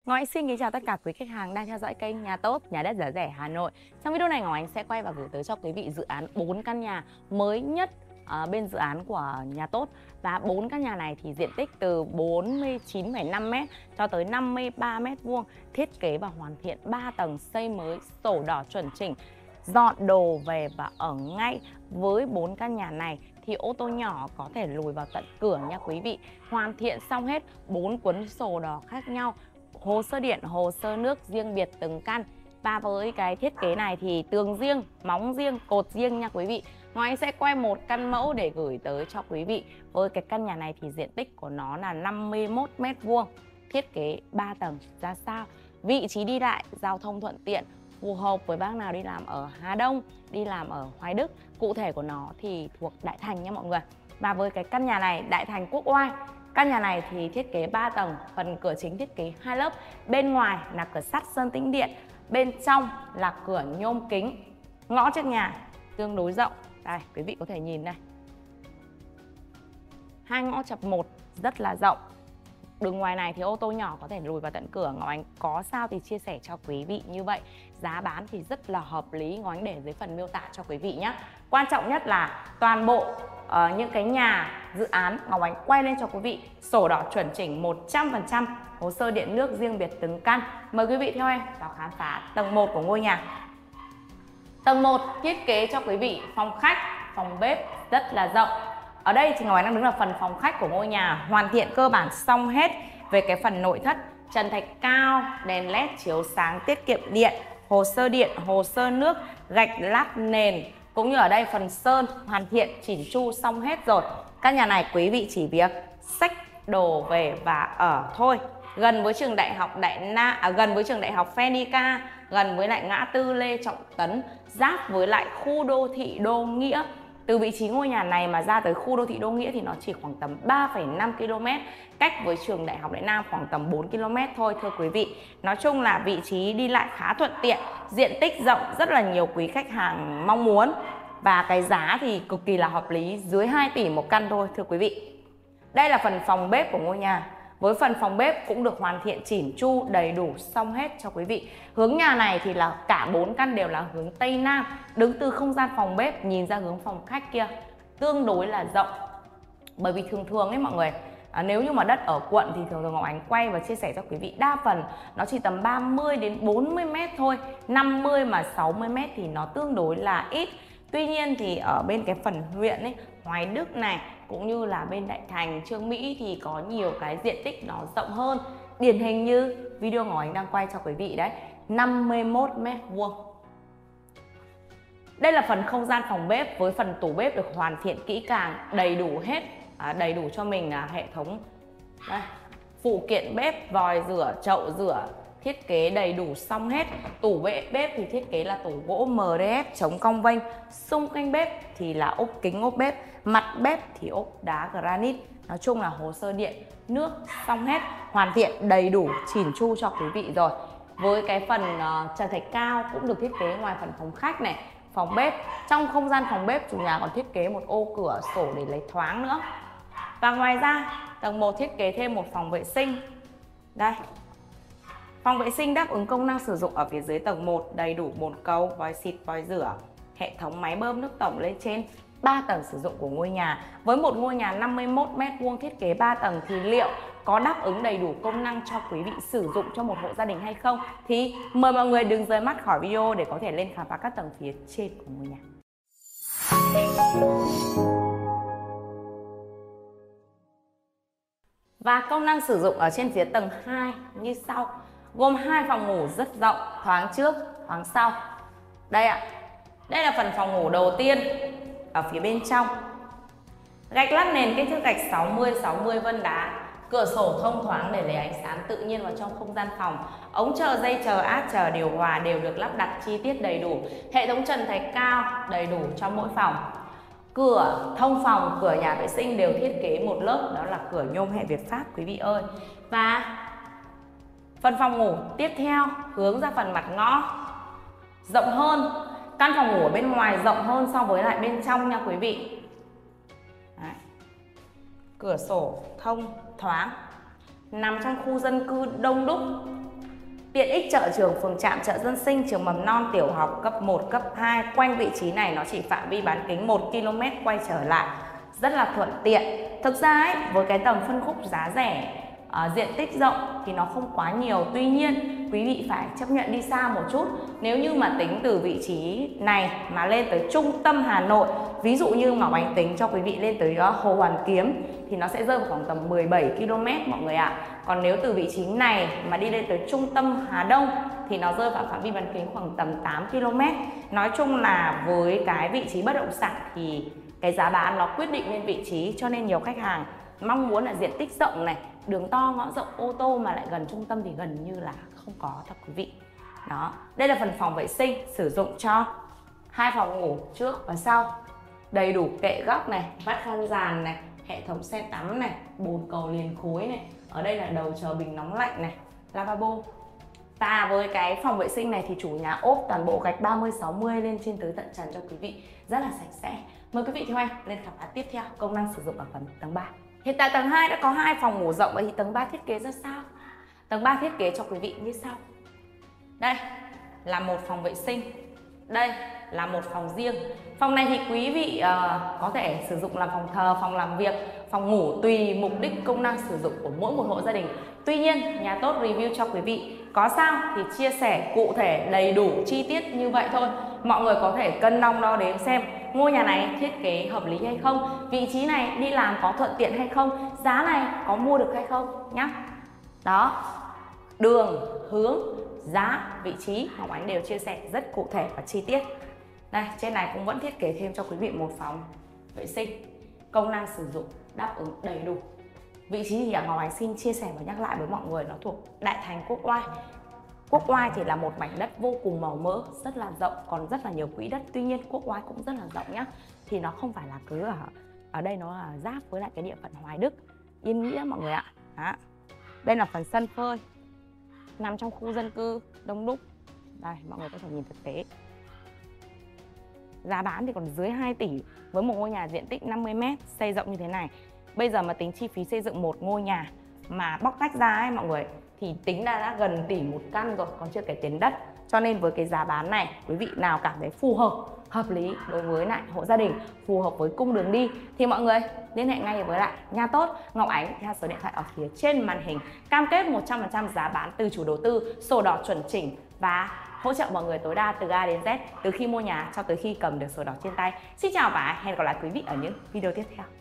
Ngọc Ánh xin kính chào tất cả quý khách hàng đang theo dõi kênh Nhà Tốt, Nhà Đất Giá Rẻ Hà Nội. Trong video này Ngọc Ánh sẽ quay và gửi tới cho quý vị dự án 4 căn nhà mới nhất bên dự án của Nhà Tốt. Và 4 căn nhà này thì diện tích từ 49,5m cho tới 53m², thiết kế và hoàn thiện 3 tầng xây mới, sổ đỏ chuẩn chỉnh, dọn đồ về và ở ngay. Với 4 căn nhà này thì ô tô nhỏ có thể lùi vào tận cửa nha quý vị. Hoàn thiện xong hết 4 cuốn sổ đỏ khác nhau, hồ sơ điện, hồ sơ nước riêng biệt từng căn. Và với cái thiết kế này thì tường riêng, móng riêng, cột riêng nha quý vị. Ngọc Ánh sẽ quay một căn mẫu để gửi tới cho quý vị. Với cái căn nhà này thì diện tích của nó là 51m², thiết kế 3 tầng ra sao. Vị trí đi lại, giao thông thuận tiện, phù hợp với bác nào đi làm ở Hà Đông, đi làm ở Hoài Đức. Cụ thể của nó thì thuộc Đại Thành nha mọi người. Và với cái căn nhà này, Đại Thành Quốc Oai, căn nhà này thì thiết kế 3 tầng, phần cửa chính thiết kế 2 lớp. Bên ngoài là cửa sắt sơn tĩnh điện, bên trong là cửa nhôm kính. Ngõ trước nhà tương đối rộng. Đây, quý vị có thể nhìn này. 2 ngõ chập 1 rất là rộng. Đường ngoài này thì ô tô nhỏ có thể lùi vào tận cửa. Ngọc Ánh có sao thì chia sẻ cho quý vị như vậy. Giá bán thì rất là hợp lý, Ngọc Ánh để dưới phần miêu tả cho quý vị nhé. Quan trọng nhất là toàn bộ những cái nhà dự án Ngọc Ánh quay lên cho quý vị sổ đỏ chuẩn chỉnh 100%, hồ sơ điện nước riêng biệt từng căn. Mời quý vị theo em vào khám phá tầng 1 của ngôi nhà. Tầng 1 thiết kế cho quý vị phòng khách, phòng bếp rất là rộng. Ở đây thì Ngọc Ánh đang đứng là phần phòng khách của ngôi nhà, hoàn thiện cơ bản xong hết về cái phần nội thất, trần thạch cao, đèn led chiếu sáng tiết kiệm điện, hồ sơ điện, hồ sơ nước, gạch lát nền, cũng như ở đây phần sơn hoàn thiện chỉn chu xong hết rồi. Căn nhà này quý vị chỉ việc xách đồ về và ở thôi. Gần với trường đại học gần với trường đại học Phenica, gần với lại ngã tư Lê Trọng Tấn, giáp với lại khu đô thị Đô Nghĩa. Từ vị trí ngôi nhà này mà ra tới khu đô thị Đô Nghĩa thì nó chỉ khoảng tầm 3,5 km, cách với trường Đại học Đại Nam khoảng tầm 4 km thôi thưa quý vị. Nói chung là vị trí đi lại khá thuận tiện, diện tích rộng, rất là nhiều quý khách hàng mong muốn. Và cái giá thì cực kỳ là hợp lý, dưới 2 tỷ một căn thôi thưa quý vị. Đây là phần phòng bếp của ngôi nhà. Với phần phòng bếp cũng được hoàn thiện chỉn chu đầy đủ xong hết cho quý vị. Hướng nhà này thì là cả 4 căn đều là hướng Tây Nam. Đứng từ không gian phòng bếp nhìn ra hướng phòng khách kia tương đối là rộng. Bởi vì thường ấy mọi người, nếu như mà đất ở quận thì thường Ngọc Ánh quay và chia sẻ cho quý vị đa phần nó chỉ tầm 30 đến 40 m thôi. 50 mà 60 m thì nó tương đối là ít. Tuy nhiên thì ở bên cái phần huyện ấy, Hoài Đức này cũng như là bên Đại Thành, Trương Mỹ thì có nhiều cái diện tích nó rộng hơn. Điển hình như video Ngọc Ánh đang quay cho quý vị đấy, 51m². Đây là phần không gian phòng bếp với phần tủ bếp được hoàn thiện kỹ càng, đầy đủ hết. Đầy đủ cho mình là hệ thống đây, phụ kiện bếp, vòi rửa, chậu rửa, thiết kế đầy đủ xong hết. Tủ bếp thì thiết kế là tủ gỗ MDF chống cong vênh, xung quanh bếp thì là ốp kính ốp bếp, mặt bếp thì ốp đá granite. Nói chung là hồ sơ điện, nước xong hết, hoàn thiện đầy đủ chỉn chu cho quý vị rồi. Với cái phần trần thạch cao cũng được thiết kế ngoài phần phòng khách này, phòng bếp. Trong không gian phòng bếp chủ nhà còn thiết kế một ô cửa sổ để lấy thoáng nữa. Và ngoài ra tầng 1 thiết kế thêm một phòng vệ sinh. Đây, phòng vệ sinh đáp ứng công năng sử dụng ở phía dưới tầng 1, đầy đủ bồn cầu, vòi xịt, vòi rửa, hệ thống máy bơm nước tổng lên trên. 3 tầng sử dụng của ngôi nhà. Với một ngôi nhà 51m² thiết kế 3 tầng thì liệu có đáp ứng đầy đủ công năng cho quý vị sử dụng cho một hộ gia đình hay không? Thì mời mọi người đừng rời mắt khỏi video để có thể lên khám phá các tầng phía trên của ngôi nhà. Và công năng sử dụng ở trên phía tầng 2 như sau. Gồm 2 phòng ngủ rất rộng, thoáng trước, thoáng sau. Đây ạ. Đây là phần phòng ngủ đầu tiên ở phía bên trong. Gạch lát nền kích thước gạch 60-60 vân đá. Cửa sổ thông thoáng để lấy ánh sáng tự nhiên vào trong không gian phòng. Ống chờ, dây chờ, áp chờ, điều hòa đều được lắp đặt chi tiết đầy đủ. Hệ thống trần thạch cao đầy đủ cho mỗi phòng. Cửa thông phòng, cửa nhà vệ sinh đều thiết kế một lớp, đó là cửa nhôm hệ Việt Pháp quý vị ơi. Và phần phòng ngủ tiếp theo hướng ra phần mặt ngõ, rộng hơn. Căn phòng ngủ ở bên ngoài rộng hơn so với lại bên trong nha quý vị. Đấy. Cửa sổ thông thoáng, nằm trong khu dân cư đông đúc, Tiện ích chợ trường, phường trạm, chợ dân sinh, trường mầm non, tiểu học, cấp 1, cấp 2. Quanh vị trí này nó chỉ phạm vi bán kính 1 km quay trở lại, rất là thuận tiện. Thực ra ấy, với cái tầm phân khúc giá rẻ, diện tích rộng thì nó không quá nhiều. Tuy nhiên quý vị phải chấp nhận đi xa một chút. Nếu như mà tính từ vị trí này mà lên tới trung tâm Hà Nội, ví dụ như mà Oánh tính cho quý vị lên tới Hồ Hoàn Kiếm thì nó sẽ rơi vào khoảng tầm 17 km mọi người ạ. Còn nếu từ vị trí này mà đi lên tới trung tâm Hà Đông thì nó rơi vào phạm vi bán kính khoảng tầm 8 km. Nói chung là với cái vị trí bất động sản thì cái giá bán nó quyết định lên vị trí, cho nên nhiều khách hàng mong muốn là diện tích rộng này, đường to ngõ rộng, ô tô mà lại gần trung tâm thì gần như là không có thật quý vị. Đó, đây là phần phòng vệ sinh sử dụng cho 2 phòng ngủ trước và sau. Đầy đủ kệ góc này, vắt khăn giàn này, hệ thống xe tắm này, bồn cầu liền khối này. Ở đây là đầu chờ bình nóng lạnh này, lavabo. Và với cái phòng vệ sinh này thì chủ nhà ốp toàn bộ gạch 30-60 lên trên tới tận trần cho quý vị, rất là sạch sẽ. Mời quý vị theo anh lên khám phá tiếp theo công năng sử dụng ở phần tầng 3. Hiện tại tầng 2 đã có 2 phòng ngủ rộng, vậy thì tầng 3 thiết kế ra sao? Tầng 3 thiết kế cho quý vị như sau. Đây là một phòng vệ sinh, đây là một phòng riêng. Phòng này thì quý vị có thể sử dụng làm phòng thờ, phòng làm việc, phòng ngủ tùy mục đích công năng sử dụng của mỗi một hộ gia đình. Tuy nhiên nhà tốt review cho quý vị có sao thì chia sẻ cụ thể đầy đủ chi tiết như vậy thôi. Mọi người có thể cân đong đo đếm xem ngôi nhà này thiết kế hợp lý hay không, vị trí này đi làm có thuận tiện hay không, giá này có mua được hay không nhá. Đó, đường, hướng, giá, vị trí Ngọc Ánh đều chia sẻ rất cụ thể và chi tiết. Đây, trên này cũng vẫn thiết kế thêm cho quý vị một phòng vệ sinh, công năng sử dụng đáp ứng đầy đủ. Vị trí thì Ngọc Ánh xin chia sẻ và nhắc lại với mọi người, nó thuộc Đại Thành Quốc Oai. Quốc Oai thì là một mảnh đất vô cùng màu mỡ, rất là rộng, còn rất là nhiều quỹ đất. Tuy nhiên Quốc Oai cũng rất là rộng nhá. Thì nó không phải là cứ ở đây, nó là giáp với lại cái địa phận Hoài Đức, Yên Nghĩa mọi người ạ. Đó. Đây là phần sân phơi, nằm trong khu dân cư đông đúc. Đây, mọi người có thể nhìn thực tế. Giá bán thì còn dưới 2 tỷ với một ngôi nhà diện tích 50m, xây rộng như thế này. Bây giờ mà tính chi phí xây dựng một ngôi nhà mà bóc tách ra ấy mọi người, thì tính ra đã gần tỷ một căn rồi, còn chưa kể tiền đất. Cho nên với cái giá bán này, quý vị nào cảm thấy phù hợp, hợp lý đối với lại hộ gia đình, phù hợp với cung đường đi thì mọi người liên hệ ngay với lại nhà tốt Ngọc Ánh theo số điện thoại ở phía trên màn hình. Cam kết 100% giá bán từ chủ đầu tư, sổ đỏ chuẩn chỉnh và hỗ trợ mọi người tối đa từ A đến Z, từ khi mua nhà cho tới khi cầm được sổ đỏ trên tay. Xin chào và hẹn gặp lại quý vị ở những video tiếp theo.